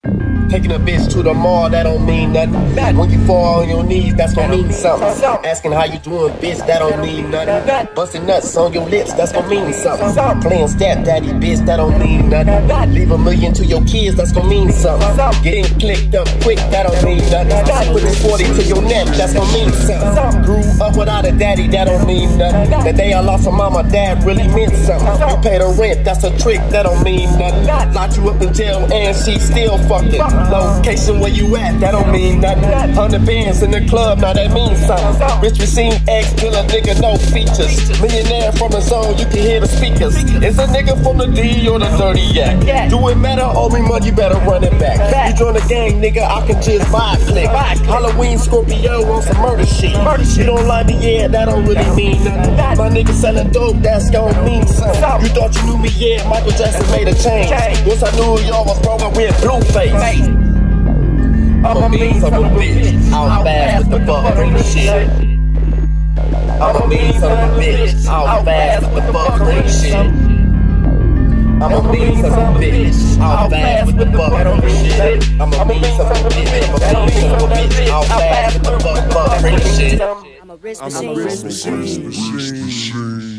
Taking a bitch to the mall, that don't mean nothing. When you fall on your knees, that's gonna mean something. Asking how you doing, bitch, that don't mean nothing. Busting nuts on your lips, that's gonna mean something. Playing stepdaddy, bitch, that don't mean nothing. Leave $1 million to your kids, that's gonna mean something. Getting clicked up quick, that don't mean nothing. Putting 40 to your neck, that's gonna mean something. Grew up without a daddy, that don't mean nothing. The day I lost a mama, dad really meant something. You pay the rent, that's a trick, that don't mean nothing. Locked you up in jail and she still fucking. Location where you at, that don't mean nothing. 100 bands in the club, now that means something. Rich machine X, still a nigga, no features. Millionaire from the zone, you can hear the speakers. It's a nigga from the D or the dirty yak. Do it matter, owe me money, you better run it back. You join the gang, nigga, I can just buy a click. Halloween Scorpio on some murder shit. You don't like me, yeah, that don't really mean nothing. My nigga selling dope, that's gon' mean something. You thought you knew me, yeah, Michael Jackson made a change. Once I knew y'all was wrong, I went Blueface. I'ma mean some bitch, out fast with the fuck ring shit. I'ma mean some bitch, out fast with the fuck ring shit. I'ma mean some bitch, out fast with the fuck ring shit. I'ma mean some bitch, out fast with the fuck ring shit. I'm a wrist machine.